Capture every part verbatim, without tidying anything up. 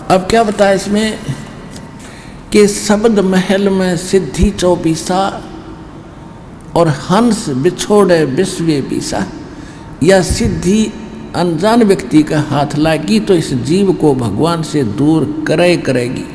अब क्या बताया इसमें कि शब्द महल में सिद्धि चौबीसा और हंस बिछोड़े विश्व बीसा। या सिद्धि अनजान व्यक्ति का हाथ लागी तो इस जीव को भगवान से दूर करे करेगी।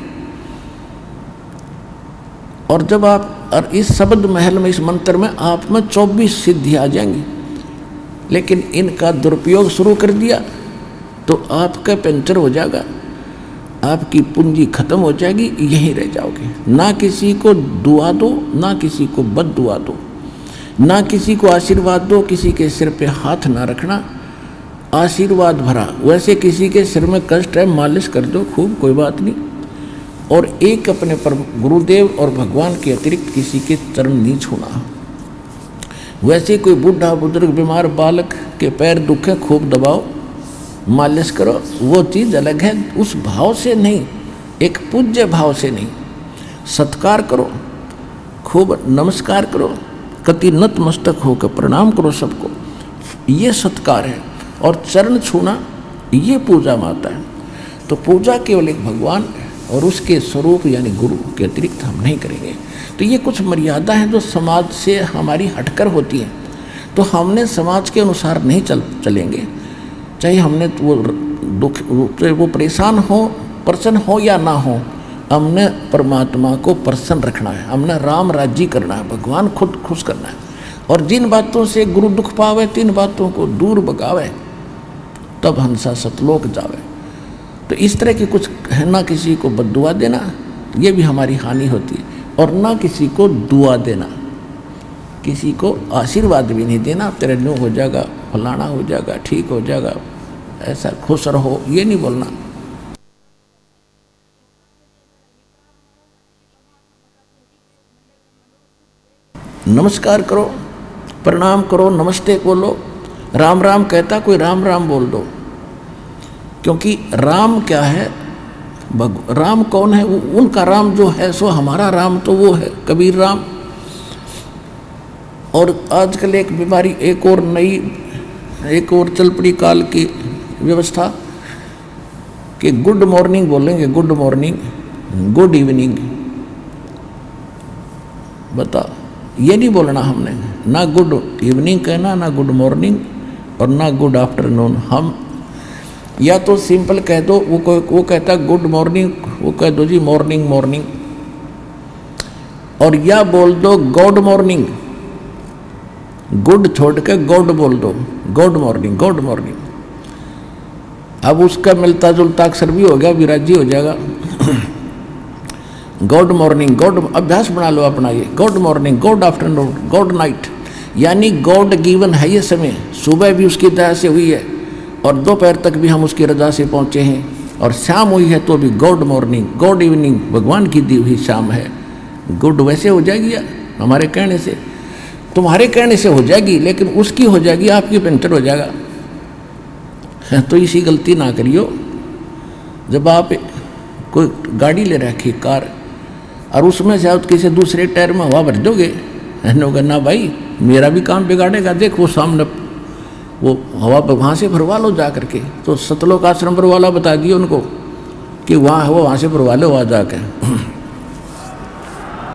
और जब आप और इस शब्द महल में, इस मंत्र में आप में चौबीस सिद्धि आ जाएंगी, लेकिन इनका दुरुपयोग शुरू कर दिया तो आपका पंचर हो जाएगा, आपकी पूंजी खत्म हो जाएगी, यहीं रह जाओगे। ना किसी को दुआ दो, ना किसी को बद दुआ दो, ना किसी को आशीर्वाद दो, किसी के सिर पे हाथ ना रखना, आशीर्वाद भरा। वैसे किसी के सिर में कष्ट है, मालिश कर दो खूब, कोई बात नहीं। और एक अपने पर गुरुदेव और भगवान के अतिरिक्त किसी के चरण नहीं छूना। वैसे कोई बूढ़ा बुजुर्ग बीमार बालक के पैर दुखे, खूब दबाओ, मालिश करो, वो चीज़ अलग है। उस भाव से नहीं, एक पूज्य भाव से नहीं, सत्कार करो, खूब नमस्कार करो, कति नतमस्तक होकर प्रणाम करो सबको, ये सत्कार है। और चरण छूना ये पूजा माता है। तो पूजा केवल एक भगवान और उसके स्वरूप यानी गुरु के अतिरिक्त हम नहीं करेंगे। तो ये कुछ मर्यादा है जो समाज से हमारी हटकर होती है। तो हमने समाज के अनुसार नहीं चल चलेंगे, चाहे हमने वो दुख वो परेशान हो, प्रसन्न हो या ना हो, हमने परमात्मा को प्रसन्न रखना है, हमने राम राज्य करना है, भगवान खुद खुश करना है। और जिन बातों से गुरु दुख पावे, तीन बातों को दूर भगावे, तब हंसा सतलोक जावे। तो इस तरह की कुछ है, ना किसी को बद्दुआ देना, ये भी हमारी हानि होती है, और ना किसी को दुआ देना, किसी को आशीर्वाद भी नहीं देना, तेरे न्यू हो जाएगा, फलाना हो जाएगा, ठीक हो जाएगा, ऐसा खुश रहो, ये नहीं बोलना। नमस्कार करो, प्रणाम करो, नमस्ते बोलो, राम राम कहता कोई राम राम बोल दो। क्योंकि राम क्या है, राम कौन है? उनका राम जो है सो हमारा राम तो वो है कबीर राम। और आजकल एक बीमारी, एक और नई, एक और चल पड़ी काल की व्यवस्था कि गुड मॉर्निंग बोलेंगे, गुड मॉर्निंग, गुड इवनिंग। बता, ये नहीं बोलना हमने, ना गुड इवनिंग कहना, ना गुड मॉर्निंग और ना गुड आफ्टरनून। हम या तो सिंपल कह दो, वो कोई वो कहता गुड मॉर्निंग, वो कह दो जी मॉर्निंग मॉर्निंग, और या बोल दो गॉड मॉर्निंग, गुड छोड़ के गॉड बोल दो, गॉड मॉर्निंग, गॉड मॉर्निंग। अब उसका मिलता जुलता अक्षर भी हो गया, विराजी हो जाएगा। गॉड मॉर्निंग, गॉड अभ्यास बना लो अपना ये, god morning, god afternoon, god night, यानी गॉड गिवन है ये समय। सुबह भी उसकी दया से हुई है और दोपहर तक भी हम उसकी रजा से पहुँचे हैं, और शाम हुई है तो भी गॉड मॉर्निंग, गॉड इवनिंग, भगवान की दी हुई शाम है। गुड वैसे हो जाएगी या हमारे कहने से? तुम्हारे कहने से हो जाएगी, लेकिन उसकी हो जाएगी, आपकी पंचर हो जाएगा। तो इसी गलती ना करियो। जब आप कोई गाड़ी ले रखी कार, और उसमें से आप किसी दूसरे टायर में हवा भर दोगे, ना भाई मेरा भी काम बिगाड़ेगा, देखो सामने वो हवा वहाँ से भरवा लो जा करके। तो सतलोक आश्रम पर वाला बता दिए उनको कि वहाँ वो वहाँ से भरवा लो, वहाँ जाकर